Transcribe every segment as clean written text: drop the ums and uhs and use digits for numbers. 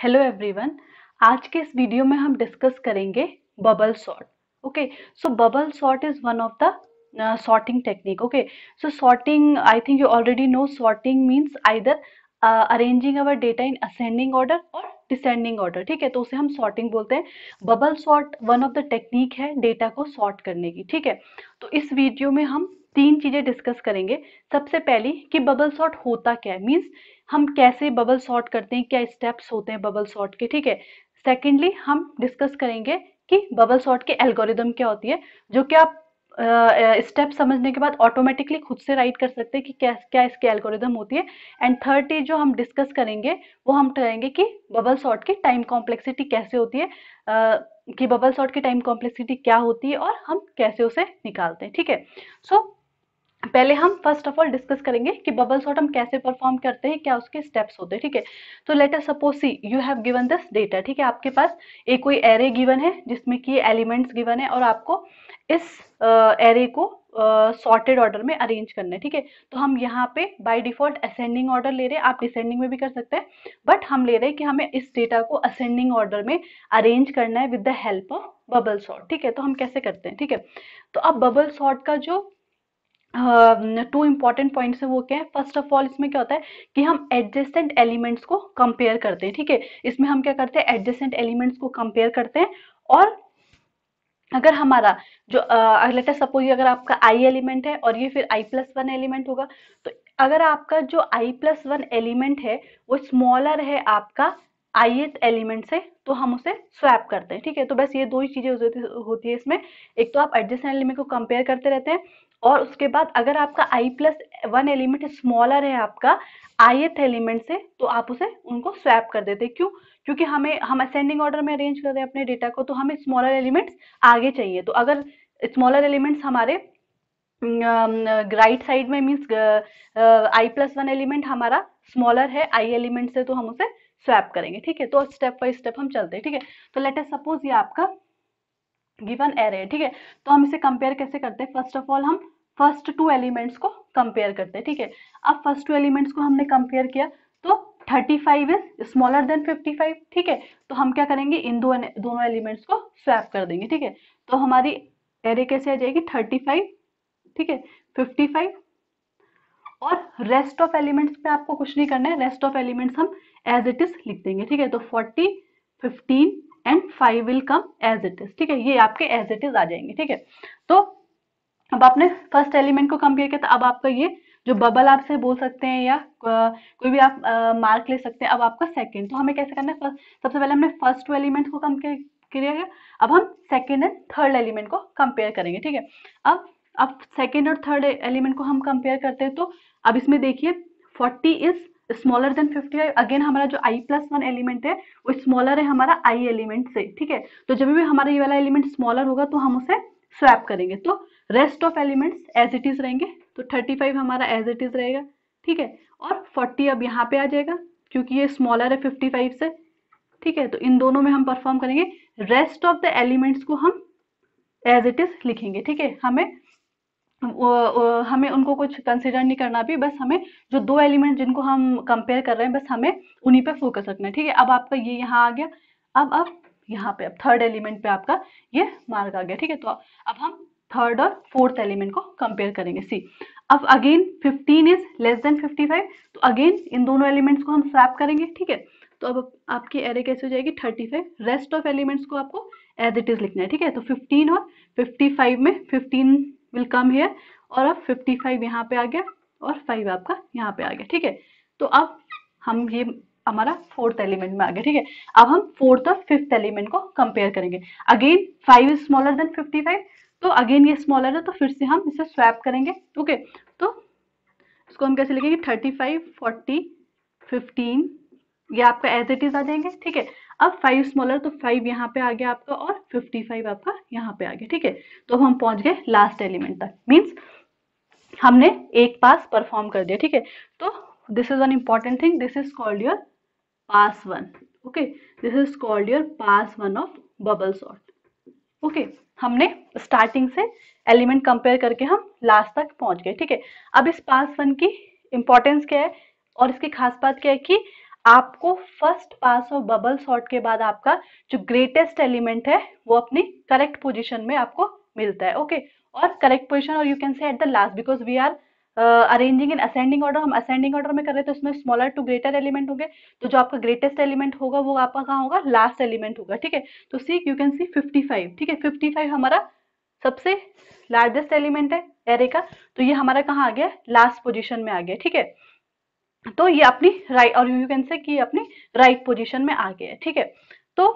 Hello everyone. आज के इस वीडियो में हम डिस्कस करेंगे bubble sort. Okay, so bubble sort is one of the sorting technique. Okay, so sorting, I think you already know, sorting means either arranging our data in ascending order और descending order. ठीक है, तो उसे हम sorting बोलते हैं। Bubble sort one of the technique है data को सॉर्ट करने की। ठीक है, तो इस वीडियो में हम तीन चीजें डिस्कस करेंगे। सबसे पहली कि बबल सॉर्ट होता क्या है, मीन्स हम कैसे बबल सॉर्ट करते हैं, क्या स्टेप्स होते हैं बबल सॉर्ट के। ठीक है, सेकेंडली हम डिस्कस करेंगे कि बबल सॉर्ट के एल्गोरिदम क्या होती है, जो कि आप स्टेप समझने के बाद ऑटोमेटिकली खुद से राइट कर सकते हैं कि क्या क्या इसकी एल्गोरिदम होती है। एंड थर्ड जो हम डिस्कस करेंगे वो हम करेंगे कि बबल सॉर्ट की टाइम कॉम्प्लेक्सिटी कैसे होती है, कि बबल सॉर्ट की टाइम कॉम्प्लेक्सिटी क्या होती है और हम कैसे उसे निकालते हैं। ठीक है, सो पहले हम फर्स्ट ऑफ ऑल डिस्कस करेंगे कि बबल सॉर्ट हम कैसे परफॉर्म करते हैं, क्या उसके स्टेप्स होते हैं। ठीक है, तो let us suppose see you have given this data. ठीक है, आपके पास एक कोई एरे गिवन है जिसमें कि एलिमेंट्स गिवन है और आपको इस एरे को सॉर्टेड ऑर्डर में अरेंज करना है। ठीक है, तो हम यहाँ पे बाय डिफॉल्ट असेंडिंग ऑर्डर ले रहे हैं, आप डिसेंडिंग में भी कर सकते हैं, बट हम ले रहे हैं कि हमें इस डेटा को असेंडिंग ऑर्डर में अरेंज करना है with the help of bubble sort. ठीक है, तो हम कैसे करते हैं। ठीक है, तो अब बबल सॉर्ट का जो टू इंपॉर्टेंट पॉइंट्स है वो क्या है। फर्स्ट ऑफ ऑल इसमें क्या होता है कि हम एडजेसेंट एलिमेंट्स को कंपेयर करते हैं। ठीक है, इसमें हम क्या करते हैं, एडजेसेंट एलिमेंट्स को कंपेयर करते हैं। और अगर हमारा जो लेट अस सपोज अगर आपका आई एलिमेंट है और ये फिर i+1 एलिमेंट होगा, तो अगर आपका जो i+1 एलिमेंट है वो स्मॉलर है आपका ith एलिमेंट से, तो हम उसे स्वैप करते हैं। ठीक है, तो बस ये दो ही चीजें होती है इसमें। एक तो आप एडजेसेंट एलिमेंट को कंपेयर करते रहते हैं, और उसके बाद अगर आपका i+1 एलिमेंट स्मॉलर है आपका ith एलिमेंट से, तो आप उसे उनको स्वैप कर देते हैं। क्यों? क्योंकि हम असेंडिंग ऑर्डर में अरेंज कर रहे हैं अपने डेटा को, तो हमें स्मॉलर एलिमेंट्स आगे चाहिए। तो अगर स्मॉलर एलिमेंट्स हमारे राइट साइड में मीन्स i+1 एलिमेंट हमारा स्मॉलर है आई एलिमेंट से, तो हम उसे स्वैप करेंगे। ठीक है, तो स्टेप बाय स्टेप हम चलते हैं। ठीक है, तो लेट अस सपोज ये आपका गिवन एरे है। ठीक है, तो हम इसे कंपेयर कैसे करते हैं। फर्स्ट ऑफ ऑल हम फर्स्ट टू एलिमेंट्स को कंपेयर करते हैं। ठीक है, अब फर्स्ट टू एलिमेंट्स को हमने कंपेयर किया तो 35 इज स्मॉलर देन 55। ठीक है, तो हम क्या करेंगे, इन दोनों एलिमेंट्स को स्वैप कर देंगे। ठीक है, तो हमारी एरे कैसे आ जाएगी 35, ठीक है 55, और रेस्ट ऑफ एलिमेंट्स पे आपको कुछ नहीं करना है, रेस्ट ऑफ एलिमेंट्स हम एज इट इज लिख देंगे। ठीक है, तो 40, 15 and 5 will come as it is. ठीक है, ये आपके एज इट इज आ जाएंगे। ठीक है, तो अब आपने फर्स्ट एलिमेंट को कंपेयर किया, तो अब आपका ये जो बबल आपसे बोल सकते हैं या कोई भी आप मार्क ले सकते हैं। अब आपका सेकंड, तो हमें कैसे करना है, सबसे पहले हमने फर्स्ट टू एलिमेंट को कंपेयर किया, अब हम सेकंड एंड थर्ड एलिमेंट को कंपेयर करेंगे। ठीक है, अब सेकंड और थर्ड एलिमेंट को हम कंपेयर करते हैं, तो अब इसमें देखिए 40 इज स्मॉलर देन 55। अगेन हमारा जो i+1 एलिमेंट है वो स्मॉलर है हमारा i एलिमेंट से। ठीक है, तो जब भी हमारा ये वाला एलिमेंट स्मॉलर होगा तो हम उसे स्वैप करेंगे, तो rest of elements as it is रहेंगे। तो 35 हमारा एज इट इज रहेगा। ठीक है, और 40 अब यहाँ पे आ जाएगा क्योंकि ये स्मॉलर है 55 से। ठीक है, तो इन दोनों में हम परफॉर्म करेंगे, रेस्ट ऑफ द एलिमेंट्स को हम एज इट इज लिखेंगे। ठीक है, हमें उनको कुछ कंसिडर नहीं करना भी, बस हमें जो दो एलिमेंट जिनको हम कंपेयर कर रहे हैं बस हमें उन्हीं पे फोकस रखना है। ठीक है, अब आपका ये यहाँ आ गया, अब यहाँ पे अब थर्ड एलिमेंट पे आपका ये मार्क आ गया। ठीक है, तो अब हम थर्ड और फोर्थ एलिमेंट को कंपेयर करेंगे। सी, अब अगेन 15 इज लेस देन 55, तो अगेन इन दोनों एलिमेंट्स को हम स्वैप करेंगे। ठीक है, तो अब आपकी एरे कैसे हो जाएगी 35, रेस्ट ऑफ एलिमेंट्स को आपको एज इट इज लिखना है। ठीक है, तो 15 और 55 में 15 विल कम हियर, और अब 55 यहाँ पे आ गया और 5 आपका यहाँ पे आ गया। ठीक है, तो अब हम ये हमारा फोर्थ एलिमेंट में आ गया। ठीक है, अब हम फोर्थ और फिफ्थ एलिमेंट को कंपेयर करेंगे। अगेन 5 इज स्मॉलर देन 55, तो अगेन ये स्मॉलर है तो फिर से हम इसे स्वैप करेंगे। ओके, तो इसको हम कैसे लिखेंगे 35, 40, 15, ये आपका एज इट इज आ जाएंगे। ठीक है, अब 5 स्मॉलर, तो 5 यहाँ पे आ गया आपका और 55 आपका यहाँ पे आ गया। ठीक है, तो हम पहुंच गए लास्ट एलिमेंट तक, मीन्स हमने एक पास परफॉर्म कर दिया। ठीक है, तो this is one important thing, this is called your pass one. Okay, this is called your pass one of bubble sort. Okay, हमने स्टार्टिंग से एलिमेंट कंपेयर करके हम लास्ट तक पहुंच गए। ठीक है, अब इस पास वन की इंपॉर्टेंस क्या है और इसकी खास बात क्या है कि आपको first pass of bubble sort के बाद आपका जो ग्रेटेस्ट एलिमेंट है वो अपनी करेक्ट पोजीशन में आपको मिलता है। ओके, और करेक्ट पोजीशन, और you can say at the last, because we are arranging in ascending order, हम असेंडिंग ऑर्डर में कर रहे हैं तो इसमें स्मॉलर टू ग्रेटर एलिमेंट होंगे, तो जो आपका ग्रेटेस्ट एलिमेंट होगा वो आपका कहाँ होगा, लास्ट एलिमेंट होगा। ठीक है, तो सी यू कैन सी 55। ठीक है, 55 हमारा सबसे लार्जेस्ट एलिमेंट है एरे का, तो ये हमारा कहाँ आ गया, लास्ट पोजीशन में आ गया। ठीक है, तो ये अपनी राइट, और यू कैन से कि अपनी राइट पोजीशन में आ गया है। ठीक है, तो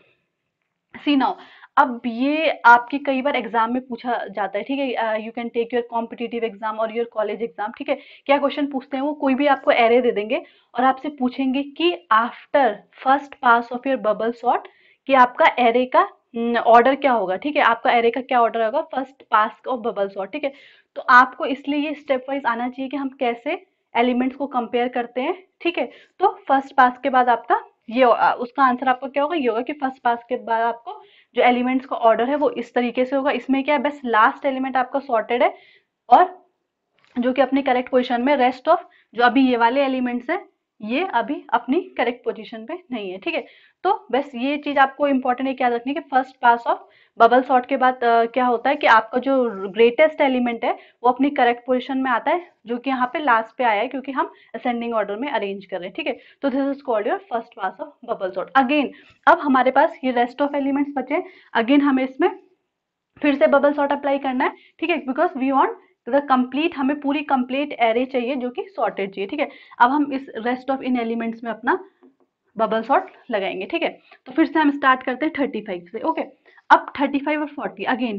सी नाउ, अब ये आपके कई बार एग्जाम में पूछा जाता है। ठीक है, you can take your competitive exam और योर कॉलेज एग्जाम। ठीक है, क्या क्वेश्चन पूछते हैं, वो कोई भी आपको एरे दे देंगे और आपसे पूछेंगे कि after first pass of your bubble sort कि आपका एरे का ऑर्डर क्या होगा। ठीक है, आपका एरे का क्या ऑर्डर होगा first pass of bubble sort. ठीक है, तो आपको इसलिए ये स्टेप वाइज आना चाहिए कि हम कैसे एलिमेंट्स को कंपेयर करते हैं। ठीक है, तो फर्स्ट पास के बाद आपका ये उसका आंसर आपका क्या होगा, ये होगा कि फर्स्ट पास के बाद आपको जो एलिमेंट्स का ऑर्डर है वो इस तरीके से होगा। इसमें क्या है, बस लास्ट एलिमेंट आपका सॉर्टेड है और जो कि अपनी करेक्ट पोजीशन में, रेस्ट ऑफ जो अभी ये वाले एलिमेंट्स है ये अभी अपनी करेक्ट पोजीशन पे नहीं है। ठीक है, तो बस ये चीज आपको इंपॉर्टेंट है, याद रखनी कि first pass of bubble sort के बाद क्या होता है कि आपका जो ग्रेटेस्ट एलिमेंट है वो अपनी करेक्ट पोजीशन में आता है, जो कि यहाँ पे लास्ट पे आया है क्योंकि हम असेंडिंग ऑर्डर में अरेंज कर रहे हैं। ठीक है, तो this is called your first pass of bubble sort. Again अब हमारे पास ये रेस्ट ऑफ एलिमेंट्स बचे, अगेन हमें इसमें फिर से बबल सॉर्ट अप्लाई करना है। ठीक है, because we want the complete, हमें पूरी कंप्लीट एरे चाहिए जो कि सॉर्टेड चाहिए। ठीक है, अब हम इस रेस्ट ऑफ इन एलिमेंट्स में अपना बबल सॉर्ट लगाएंगे। ठीक है, तो फिर से हम स्टार्ट करते हैं 35 से। ओके, अब 35 और 40 अगेन,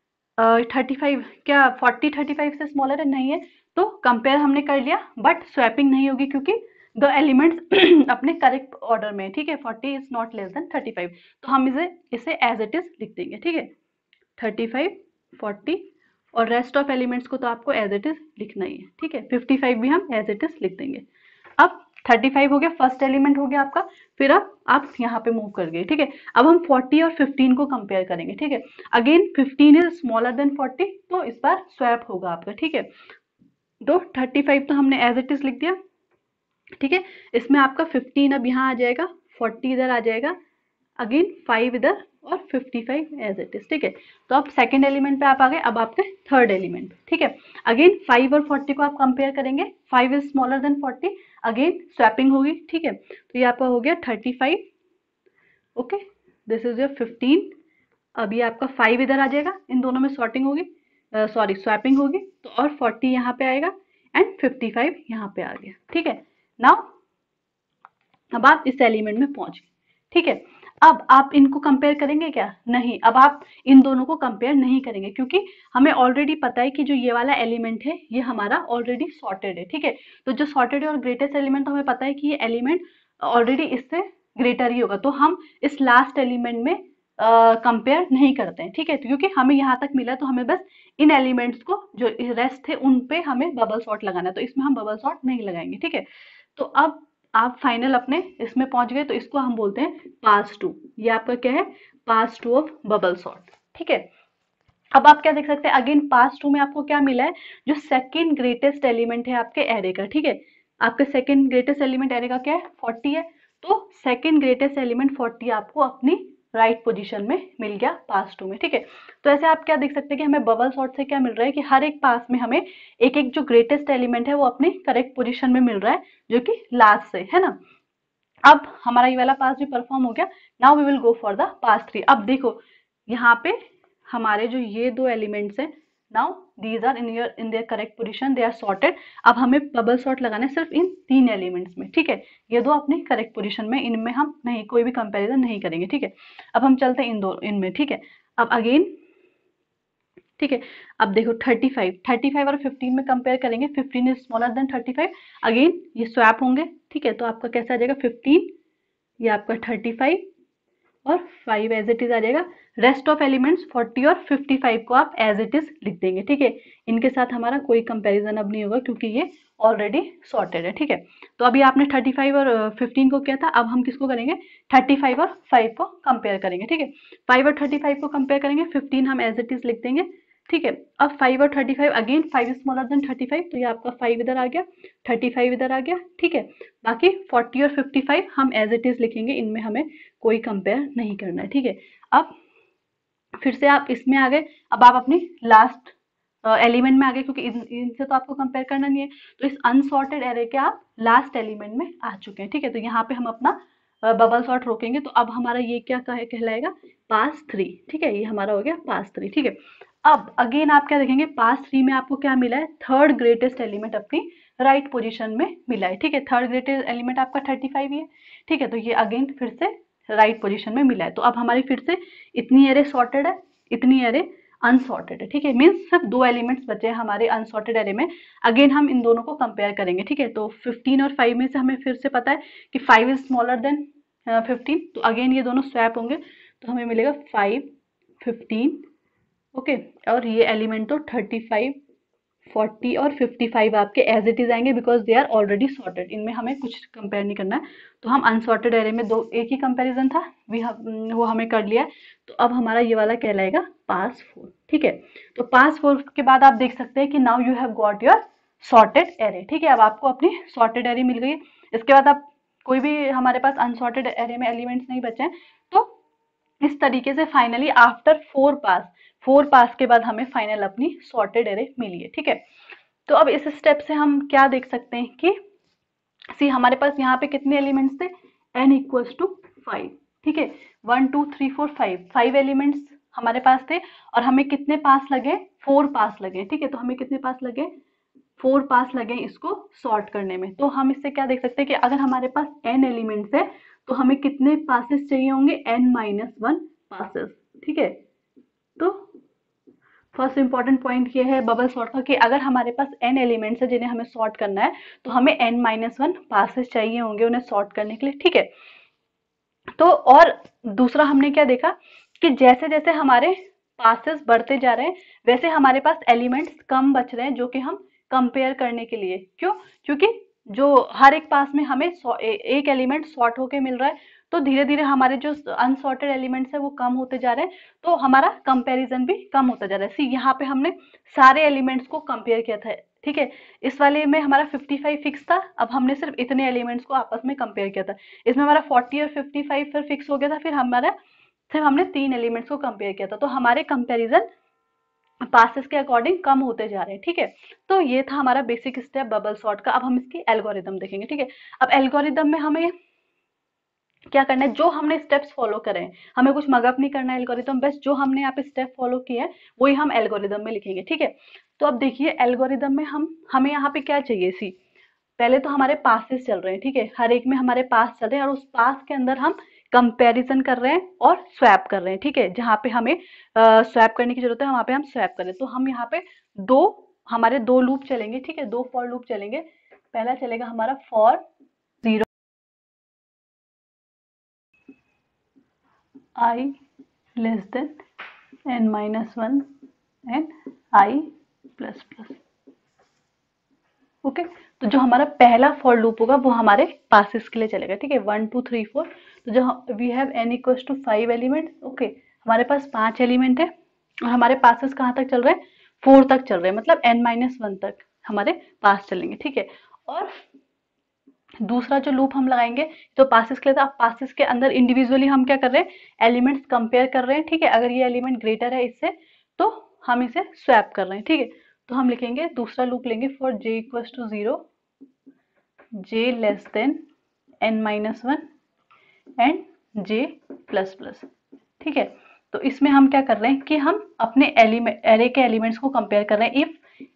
35 क्या 40 35 से स्मॉलर है, नहीं है, तो कंपेयर हमने कर लिया बट स्वैपिंग नहीं होगी क्योंकि द एलिमेंट्स अपने करेक्ट ऑर्डर में। ठीक है, 40 इज नॉट लेस देन 35, तो हम इसे एज इट इज लिख देंगे। ठीक है, 35 40 और रेस्ट ऑफ एलिमेंट्स को तो आपको एज इट इज लिखना ही है। ठीक है, 55 भी हम एज इट इज लिख देंगे। अब 35 हो गया, फर्स्ट एलिमेंट हो गया आपका, फिर अब आप यहाँ पे मूव कर गए। ठीक है, अब हम 40 और 15 को कंपेयर करेंगे। ठीक है, अगेन 15 इज स्मॉलर देन 40, तो इस बार स्वैप होगा आपका। ठीक है, तो 35 तो हमने एज इट इज लिख दिया। ठीक है, इसमें आपका 15 अब यहाँ आ जाएगा, 40 इधर आ जाएगा, अगेन 5 इधर और 55 एज इट इज। ठीक है, तो अब सेकंड एलिमेंट पे आप आ गए, अब आपके थर्ड एलिमेंट। ठीक है, अगेन 5 और 40 को आप कंपेयर करेंगे, 5 is smaller than 40, again swapping होगी। ठीक है, तो ये आपका हो गया 35। ओके, दिस इज योर 15, अब ये आपका 5 इधर आ जाएगा, इन दोनों में सॉर्टिंग होगी, सॉरी स्वैपिंग होगी, तो और 40 यहाँ पे आएगा एंड 55 यहाँ पे आ गया। ठीक है, नाउ अब आप इस एलिमेंट में पहुंच गए। ठीक है, अब आप इनको कंपेयर करेंगे क्या, नहीं, अब आप इन दोनों को कंपेयर नहीं करेंगे क्योंकि हमें ऑलरेडी पता है कि जो ये वाला एलिमेंट है ये हमारा ऑलरेडी सॉर्टेड है। ठीक है, तो जो सॉर्टेड है और ग्रेटेस्ट एलिमेंट, हमें पता है कि ये एलिमेंट ऑलरेडी इससे ग्रेटर ही होगा, तो हम इस लास्ट एलिमेंट में कंपेयर नहीं करते हैं। ठीक है, तो क्योंकि हमें यहाँ तक मिला तो हमें बस इन एलिमेंट्स को जो रेस्ट थे उन पे हमें बबल सॉर्ट लगाना है, तो इसमें हम बबल सॉर्ट नहीं लगाएंगे। ठीक है, तो अब आप फाइनल अपने इसमें पहुंच गए, तो इसको हम बोलते हैं पास टू। ये आपका क्या है, pass two of bubble sort. ठीक है, अब आप क्या देख सकते हैं, अगेन पास टू में आपको क्या मिला है, जो सेकंड ग्रेटेस्ट एलिमेंट है आपके एरे का। ठीक है, आपके सेकंड ग्रेटेस्ट एलिमेंट एरे का क्या है, 40 है, तो सेकंड ग्रेटेस्ट एलिमेंट 40 आपको अपनी राइट पोजीशन में मिल गया पास टू में। ठीक है, तो ऐसे आप क्या देख सकते हैं कि हमें बबल सॉर्ट से क्या मिल रहा है कि हर एक पास में हमें एक एक जो ग्रेटेस्ट एलिमेंट है वो अपनी करेक्ट पोजीशन में मिल रहा है, जो कि लास्ट से है ना। अब हमारा ये वाला पास भी परफॉर्म हो गया, now we will go for the pass 3। अब देखो यहाँ पे हमारे जो ये दो एलिमेंट्स हैं, now these are in their correct position, they are sorted. अब हमें बबल सॉर्ट लगाना है सिर्फ इन 3 एलिमेंट्स में। ठीक है, ये दो अपनी करेक्ट पोजीशन में, इनमें हम नहीं कोई भी कंपैरिजन नहीं करेंगे। ठीक है, अब हम चलते हैं इनमें। ठीक है, अब अगेन ठीक है, अब देखो 35 और 15 में कंपेयर करेंगे, 15 इज स्मॉलर देन 35, अगेन ये स्वैप होंगे। ठीक है, तो आपका कैसा आ जाएगा 15, ये आपका 35 और 5 एज इट इज आ जाएगा। रेस्ट ऑफ एलिमेंट्स 40 और 55 को आप एज इट इज लिख देंगे। ठीक है, इनके साथ हमारा कोई कंपैरिजन अब नहीं होगा क्योंकि ये ऑलरेडी सॉर्टेड है। ठीक है, तो अभी आपने 35 और 15 को किया था, अब हम किसको करेंगे, 35 और 5 को कंपेयर करेंगे। ठीक है, 5 और 35 को कंपेयर करेंगे, 15 हम एज इट इज लिख देंगे, ठीक है। अब 5 और 35, अगेन 5 इज स्मॉलर देन 35, तो ये आपका 5 इधर आ गया, 35 इधर आ गया, ठीक है। बाकी 40 और 55 हम एज इट इज लिखेंगे, इनमें हमें कोई कंपेयर नहीं करना है, ठीक है। अब फिर से आप इसमें आ गए, अब आप अपनी लास्ट एलिमेंट में आ गए, क्योंकि इनसे तो आपको कंपेयर करना नहीं है, तो इस अनसॉर्टेड एरे के आप लास्ट एलिमेंट में आ चुके हैं, ठीक है। तो यहाँ पे हम अपना बबल सॉर्ट रोकेंगे, तो अब हमारा ये क्या कहलाएगा, पास 3, ठीक है। ये हमारा हो गया पास 3, ठीक है। अब अगेन आप क्या देखेंगे, पास 3 में आपको क्या मिला है, थर्ड ग्रेटेस्ट एलिमेंट अपनी राइट पोजीशन में मिला है, ठीक है। थर्ड ग्रेटेस्ट एलिमेंट आपका 35 ही है, ठीक है। तो ये अगेन फिर से राइट पोजीशन में मिला है। तो अब हमारी फिर से इतनी एरे सॉर्टेड है, इतनी एरे अनसॉर्टेड है, ठीक है। मीन्स सिर्फ 2 एलिमेंट्स बचे हैं हमारे अनसॉर्टेड एरे में। अगेन हम इन दोनों को कंपेयर करेंगे, ठीक है। तो 15 और 5 में से हमें फिर से पता है कि 5 इज स्मॉलर देन 15, तो अगेन ये दोनों स्वैप होंगे, तो हमें मिलेगा 5, 15, ओके। और ये एलिमेंट तो 35, 40 और 55 आपके एज इट इज आएंगे, because they are already sorted, इनमें हमें कुछ कंपेयर नहीं करना है। तो हम अनसॉर्टेड एरे में एक ही कंपैरिजन था, वो हमें कर लिया है। तो अब हमारा ये वाला कहलाएगा पास 4, ठीक है। तो पास 4 के बाद आप देख सकते हैं कि now you have got your sorted array, ठीक है। अब आपको अपनी सॉर्टेड एरे मिल गई। इसके बाद आप कोई भी हमारे पास अनसॉर्टेड एरे में एलिमेंट्स नहीं बचे हैं, तो इस तरीके से फाइनली आफ्टर 4 पास के बाद हमें फाइनल अपनी सॉर्टेड एरे मिली है, ठीक है। तो अब इस स्टेप से हम क्या देख सकते हैं कि सी हमारे पास यहाँ पे कितने एलिमेंट्स थे, n इक्वल्स टू 5, ठीक है। 1 2 3 4 5 एलिमेंट्स हमारे पास थे, और हमें कितने पास लगे, 4 पास लगे, ठीक है। तो हमें कितने पास लगे, 4 पास लगे इसको सॉर्ट करने में। तो हम इससे क्या देख सकते हैं कि अगर हमारे पास n एलिमेंट्स है, तो हमें कितने पासेस चाहिए होंगे, n-1 पासेस, ठीक है। तो फर्स्ट इंपॉर्टेंट पॉइंट ये है बबल सॉर्ट का कि अगर हमारे पास n एलिमेंट्स है जिन्हें हमें सॉर्ट करना है, तो हमें n-1 पासेस चाहिए होंगे उन्हें सॉर्ट करने के लिए, ठीक है। तो और दूसरा हमने क्या देखा कि जैसे जैसे हमारे पासेस बढ़ते जा रहे हैं, वैसे हमारे पास एलिमेंट्स कम बच रहे हैं जो कि हम कंपेयर करने के लिए, क्यों, क्योंकि जो हर एक पास में हमें एक एलिमेंट सॉर्ट होके मिल रहा है, तो धीरे धीरे हमारे जो अनसॉर्टेड एलिमेंट्स है वो कम होते जा रहे हैं, तो हमारा कंपैरिजन भी कम होता जा रहा है। सी यहाँ पे हमने सारे एलिमेंट्स को कंपेयर किया था, ठीक है। इस वाले में हमारा 55 फिक्स था, अब हमने सिर्फ इतने एलिमेंट्स को आपस में कंपेयर किया था। इसमें हमारा 40 और 55 फिर फिक्स हो गया था, फिर हमने 3 एलिमेंट्स को कंपेयर किया था, तो हमारे कंपैरिजन पासेस के अकॉर्डिंग कम होते जा रहे हैं, ठीक है। तो ये था हमारा बेसिक स्टेप बबल सॉर्ट का। अब हम इसकी एल्गोरिदम देखेंगे, ठीक है। अब एल्गोरिदम में हमें क्या करना है, जो हमने स्टेप्स फॉलो करे हैं, हमें कुछ मगअप नहीं करना है एल्गोरिदम, बस जो हमने यहाँ पे स्टेप फॉलो किए हैं वही हम एल्गोरिदम में लिखेंगे, ठीक है। तो अब देखिए एल्गोरिदम में हमें यहाँ पे क्या चाहिए, सी पहले तो हमारे पासेस चल रहे हैं, ठीक है। हर एक में हमारे पास चल रहे हैं, और उस पास के अंदर हम कंपैरिजन कर रहे हैं और स्वैप कर रहे हैं, ठीक है। जहाँ पे हमें स्वैप करने की जरूरत है वहां पे हम स्वैप करें। तो हम यहाँ पे हमारे दो लूप चलेंगे, ठीक है, 2 फॉर लूप चलेंगे। पहला चलेगा हमारा for 0 i less than n-1 and i plus plus, okay. तो जो हमारा पहला फॉर लूप होगा वो हमारे पासेस के लिए चलेगा, ठीक है, 1 2 3 4। तो जो we have n equals to 5 element, okay, हमारे पास 5 एलिमेंट है, और हमारे पासेस कहाँ तक चल रहे हैं, 4 तक चल रहे हैं, मतलब n-1 तक हमारे पास चलेंगे, ठीक है। और दूसरा जो लूप हम लगाएंगे जो पासेस के लिए था, पासेस के अंदर इंडिविजुअली हम क्या कर रहे हैं, एलिमेंट्स कंपेयर कर रहे हैं, ठीक है। अगर ये एलिमेंट ग्रेटर है इससे, तो हम इसे स्वैप कर रहे हैं, ठीक है। तो हम लिखेंगे दूसरा लूप लेंगे for j equals to 0, j less than n-1 and j plus plus, ठीक है। तो इसमें हम क्या कर रहे हैं कि हम अपने एरे के एलिमेंट्स को कंपेयर कर रहे हैं।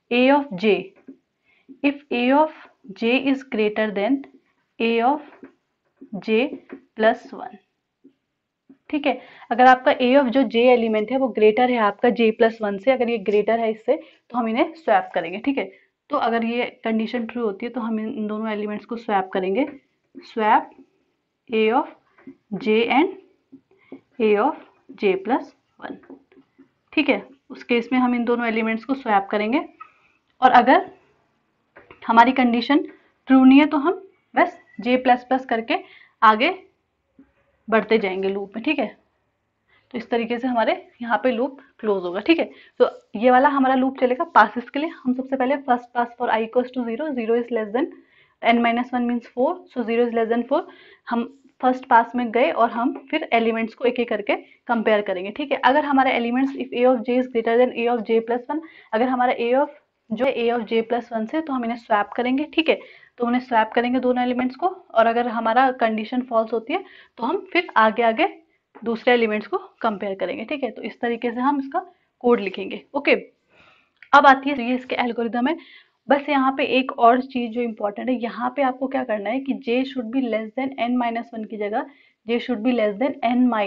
if a of j is greater than a of j plus 1, ठीक है। अगर आपका a of जो j एलिमेंट है वो ग्रेटर है आपका j प्लस 1 से, अगर ये ग्रेटर है इससे, तो हम इन्हें स्वैप करेंगे, ठीक है। तो अगर ये कंडीशन ट्रू होती है तो हम इन दोनों एलिमेंट्स को स्वैप करेंगे, swap a of j and a of j plus 1, ठीक है। उस केस में हम इन दोनों एलिमेंट्स को स्वैप करेंगे, और अगर हमारी कंडीशन ट्रू नहीं है तो हम बस j प्लस प्लस करके आगे बढ़ते जाएंगे लूप में, ठीक है। तो इस तरीके से हमारे यहाँ पे लूप क्लोज होगा, ठीक है। तो ये वाला हमारा लूप चलेगा पासेस के लिए। हम सबसे पहले first pass for i equals to 0, 0 is less than n-1 means 4, so 0 is less than 4। हम फर्स्ट पास में गए और हम फिर एलिमेंट्स को एक एक करके कंपेयर करेंगे, ठीक है। अगर हमारा elements if a of j is greater than a of j plus 1, अगर हमारा a ऑफ j प्लस 1 से, तो हम इन्हें स्वैप करेंगे, ठीक है। तो उन्हें स्वैप करेंगे दोनों एलिमेंट्स को, और अगर हमारा कंडीशन फॉल्स होती है तो हम फिर आगे आगे दूसरे एलिमेंट्स को कंपेयर करेंगे, ठीक है। तो इस तरीके से हम इसका कोड लिखेंगे, ओके। अब आती है, ये इसके एल्गोरिदम है। बस यहाँ पे एक और चीज जो इम्पोर्टेंट है, यहाँ पे आपको क्या करना है कि j should be less than n-1 की जगह j should be less than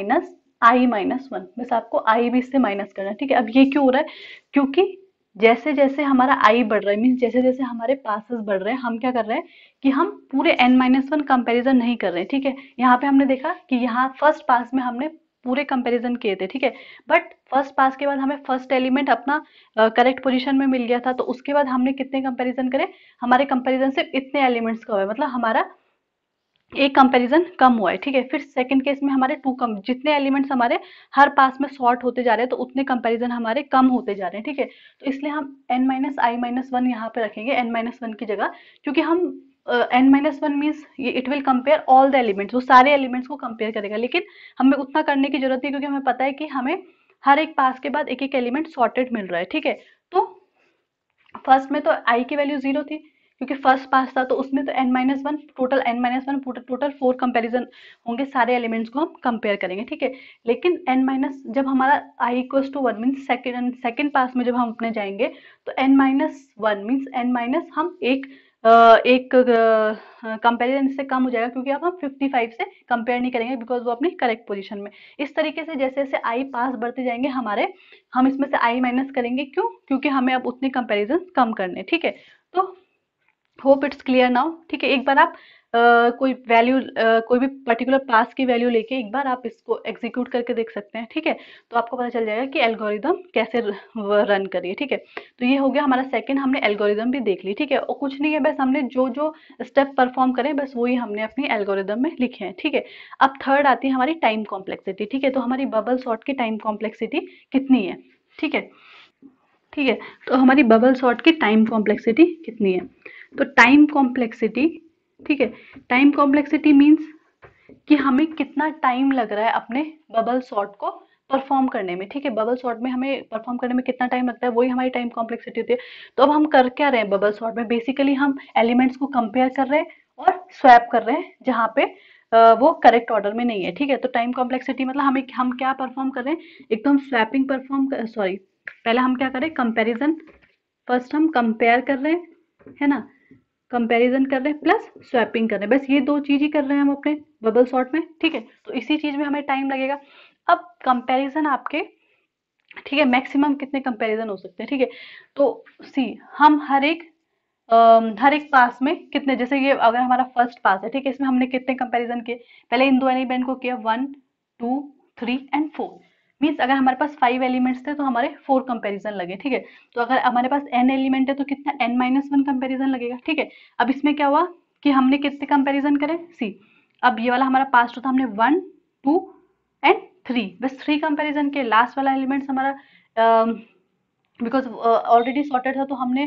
n-i-1। बस आपको i भी इससे माइनस करना है, ठीक है। अब ये क्यों हो रहा है? क्योंकि जैसे जैसे हमारा i बढ़ रहा है, मीन्स जैसे जैसे हमारे पासेस बढ़ रहे हैं, हम क्या कर रहे हैं कि हम पूरे n-1 कंपेरिजन नहीं कर रहे हैं, ठीक है। यहाँ पे हमने देखा कि यहाँ फर्स्ट पास में हमने पूरे कंपैरिजन किए थे, ठीक है। बट फर्स्ट पास के बाद हमें फर्स्ट एलिमेंट अपना करेक्ट पोजीशन में मिल गया था, तो उसके बाद हमने कितने कंपैरिजन करे? हमारे कंपैरिजन सिर्फ इतने एलिमेंट्स का हुआ है, मतलब हमारा एक कंपैरिजन कम हुआ है, ठीक है। फिर सेकंड केस में हमारे जितने एलिमेंट्स हमारे हर पास में सॉर्ट होते जा रहे हैं, तो उतने कंपैरिजन हमारे कम होते जा रहे हैं, ठीक है। तो इसलिए हम n-i-1 यहाँ पे रखेंगे n-1 की जगह, क्योंकि हम n-1 मीन्स ये it will compare all the elements, वो सारे एलिमेंट्स को कंपेयर करेगा। लेकिन हमें उतना करने की जरूरत नहीं, क्योंकि हमें पता है कि हमें हर एक पास के बाद एक एक एलिमेंट सॉर्टेड मिल रहा है, ठीक है। तो फर्स्ट में तो i की वैल्यू 0 थी, क्योंकि फर्स्ट पास था, तो उसमें तो n-1 टोटल 4 कंपैरिजन होंगे, सारे एलिमेंट्स को हम कंपेयर करेंगे, ठीक है। लेकिन जब हमारा i equals to 1 means second pass में जब हम अपने जाएंगे, तो n-1 मीन्स हम एक कंपैरिजन इससे कम हो जाएगा, क्योंकि अब हम 55 से कंपेयर नहीं करेंगे, बिकॉज वो अपनी करेक्ट पोजीशन में। इस तरीके से जैसे जैसे i पास बढ़ते जाएंगे हमारे, हम इसमें से i माइनस करेंगे, क्यों? क्योंकि हमें अब उतने कंपैरिजन कम करने, ठीक है। तो होप इट्स क्लियर नाउ, ठीक है। एक बार आप कोई भी पर्टिकुलर पास की वैल्यू लेके एक बार आप इसको एग्जीक्यूट करके देख सकते हैं, ठीक है। तो आपको पता चल जाएगा कि एल्गोरिदम कैसे रन करिए, ठीक है। तो ये हो गया हमारा सेकंड, हमने एल्गोरिदम भी देख ली, ठीक है। और कुछ नहीं है, बस हमने जो जो स्टेप परफॉर्म करें, बस वही हमने अपनी एल्गोरिदम में लिखे हैं, ठीक है। अब थर्ड आती है हमारी टाइम कॉम्प्लेक्सिटी, ठीक है। तो हमारी बबल सॉर्ट की टाइम कॉम्प्लेक्सिटी कितनी है, ठीक है। ठीक है, तो हमारी बबल सॉर्ट की टाइम कॉम्प्लेक्सिटी कितनी है? तो टाइम कॉम्प्लेक्सिटी, ठीक है, टाइम कॉम्प्लेक्सिटी मीन्स कि हमें कितना टाइम लग रहा है अपने बबल सॉर्ट को परफॉर्म करने में, ठीक है। बबल सॉर्ट में हमें परफॉर्म करने में कितना टाइम लगता है, वही हमारी टाइम कॉम्प्लेक्सिटी होती है। तो अब हम कर क्या रहे हैं बबल सॉर्ट में? बेसिकली हम एलिमेंट्स को कंपेयर कर रहे हैं और स्वैप कर रहे हैं, जहाँ पे वो करेक्ट ऑर्डर में नहीं है, ठीक है। तो टाइम कॉम्प्लेक्सिटी मतलब हम क्या परफॉर्म कर रहे हैं? एक तो हम स्वैपिंग सॉरी, पहले हम क्या करें? कंपैरिजन, फर्स्ट हम कंपेयर कर रहे हैं, है ना, कंपैरिजन कर रहे हैं प्लस स्वैपिंग कर रहे हैं, बस ये दो चीज ही कर रहे हैं हम अपने बबल सॉर्ट में, ठीक है। तो इसी चीज में हमें टाइम लगेगा। अब कंपैरिजन आपके, ठीक है, मैक्सिमम कितने कंपैरिजन हो सकते हैं, ठीक है। तो सी हम हर एक पास में कितने, जैसे ये अगर हमारा फर्स्ट पास है, ठीक है, इसमें हमने कितने कंपैरिजन किए? पहले इन दो एलिमेंट को किया, 1 2 3 एंड 4, मीन्स अगर हमारे पास 5 एलिमेंट्स थे तो हमारे 4 कंपैरिजन लगे, ठीक है। तो अगर हमारे पास n एलिमेंट है तो कितना n-1 कंपैरिजन लगेगा, ठीक है। अब इसमें क्या हुआ कि हमने कितने कंपैरिजन करे? सी, अब ये वाला हमारा पास था, हमने 1 2 एंड 3, बस 3 कंपैरिजन के। लास्ट वाला एलिमेंट्स हमारा बिकॉज ऑलरेडी सॉर्टेड था, तो हमने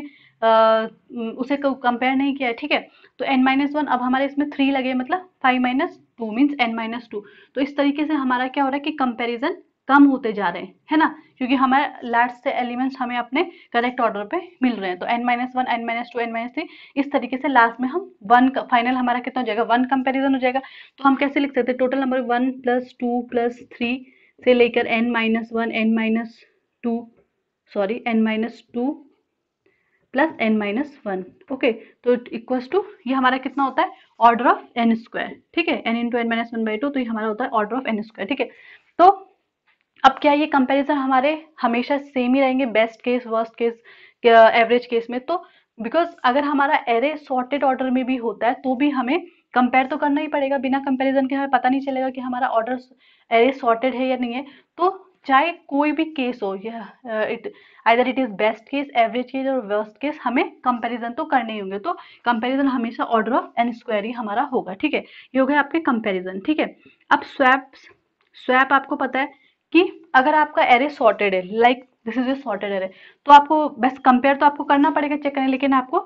उसे कंपेयर नहीं किया है, ठीक है। तो n-1, अब हमारे इसमें 3 लगे, मतलब 5 - 2 मीन्स n-2। तो इस तरीके से हमारा क्या हो रहा है कि कंपैरिजन कम होते जा रहे हैं, है ना, क्योंकि हमारे लास्ट से एलिमेंट्स हमें अपने करेक्ट ऑर्डर पे मिल रहे हैं। तो n-1 n-2 n-3, इस तरीके से लास्ट में हम फाइनल हमारा कितना हो जाएगा? 1 कंपैरिजन हो जाएगा। तो हम कैसे लिख सकते हैं? टोटल नंबर 1 + 2 + 3 से लेकर n-1 n-2 sorry n-2 plus n-1, okay. तो इक्वल्स टू, ये हमारा कितना होता है? ऑर्डर ऑफ n स्क्वायर, ठीक है, n × n-1/2, तो ये हमारा होता है ऑर्डर ऑफ n स्क्वायर, ठीक है। तो अब क्या ये कंपैरिजन हमारे हमेशा सेम ही रहेंगे, best case, worst case, average case में? तो बिकॉज अगर हमारा एरे सॉर्टेड ऑर्डर में भी होता है तो भी हमें कंपेयर तो करना ही पड़ेगा, बिना कंपैरिजन के हमें पता नहीं चलेगा कि हमारा ऑर्डर एरे सॉर्टेड है या नहीं है। तो चाहे कोई भी केस हो, either it is best case, average case और वर्स्ट केस, हमें कंपैरिजन तो करने ही होंगे। तो कंपैरिजन हमेशा ऑर्डर ऑफ n स्क्वायर ही हमारा होगा, ठीक है। ये हो गया आपके कंपैरिजन, ठीक है। अब स्वैप आपको पता है कि अगर आपका एरे सॉर्टेड है, like this is a sorted array, तो आपको बस कंपेयर तो आपको करना पड़ेगा चेक करने, लेकिन आपको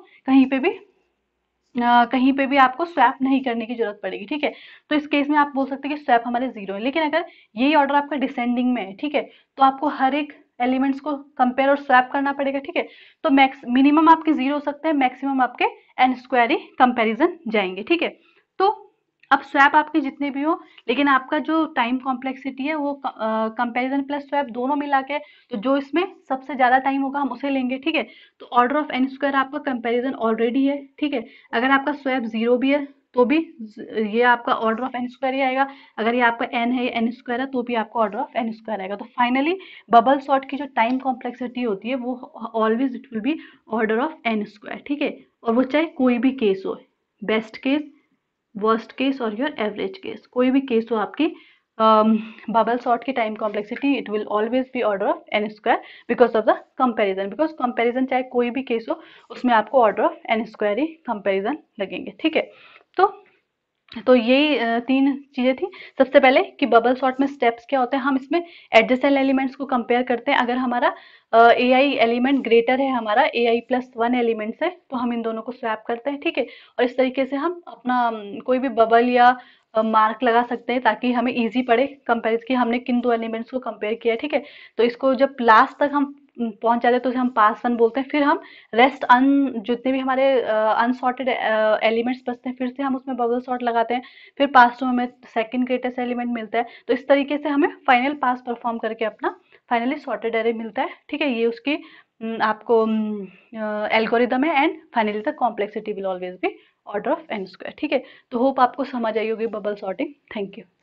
कहीं पे भी आपको स्वैप नहीं करने की जरूरत पड़ेगी, ठीक है। तो इस केस में आप बोल सकते हैं कि स्वैप हमारे जीरो है। लेकिन अगर यही ऑर्डर आपका डिसेंडिंग में है, ठीक है, तो आपको हर एक एलिमेंट्स को कंपेयर और स्वैप करना पड़ेगा, ठीक है। तो मैक्स मिनिमम आपके जीरो हो सकते हैं, मैक्सिमम आपके एन स्क्वायर ही कंपेरिजन जाएंगे, ठीक है। तो अब स्वैप आपके जितने भी हो, लेकिन आपका जो टाइम कॉम्प्लेक्सिटी है वो कंपैरिजन प्लस स्वैप दोनों मिला के, तो जो इसमें सबसे ज्यादा टाइम होगा हम उसे लेंगे, ठीक है। तो ऑर्डर ऑफ एन स्क्वायर आपका कंपैरिजन ऑलरेडी है, ठीक है। अगर आपका स्वैप जीरो भी है तो भी ये आपका ऑर्डर ऑफ एन स्क्वायर ही आएगा। अगर ये आपका एन है, एन स्क्वायर है, तो भी आपका ऑर्डर ऑफ एन स्क्वायर आएगा। तो फाइनली बबल सॉर्ट की जो टाइम कॉम्प्लेक्सिटी होती है वो always it will be order of N square, ठीक है। और वो चाहे कोई भी केस हो, बेस्ट केस, वर्स्ट केस और योर एवरेज केस, कोई भी केस हो आपकी बबल सॉर्ट की time complexity it will always be order of N square because of the comparison, because comparison चाहे कोई भी केस हो उसमें आपको ऑर्डर ऑफ एन स्क्वायर ही कंपैरिजन लगेंगे, ठीक है। तो यही तीन चीजें थी। सबसे पहले कि बबल सॉर्ट में स्टेप्स क्या होते हैं, हम इसमें एडजेसेंट एलिमेंट्स को कंपेयर करते हैं। अगर हमारा ए आई एलिमेंट ग्रेटर है, हमारा A I plus one elements है, तो हम इन दोनों को स्वैप करते हैं, ठीक है। और इस तरीके से हम अपना कोई भी बबल या मार्क लगा सकते हैं ताकि हमें इजी पड़े कंपेयर कि हमने किन दो एलिमेंट्स को कंपेयर किया है, ठीक है। तो इसको जब लास्ट तक हम पहुंच जाते हैं तो उसे हम पास वन बोलते हैं। फिर हम रेस्ट जितने भी हमारे अनसॉर्टेड एलिमेंट्स बचते हैं फिर से हम उसमें बबल सॉर्ट लगाते हैं। फिर पास टू हमें सेकंड ग्रेटेस्ट एलिमेंट मिलता है। तो इस तरीके से हमें फाइनल पास परफॉर्म करके अपना फाइनली सॉर्टेड एरे मिलता है, ठीक है। ये उसकी आपको एल्गोरिदम है and finally the complexity will always be order of N square, ठीक है। तो होप आपको समझ आई होगी बबल सॉर्टिंग। Thank you.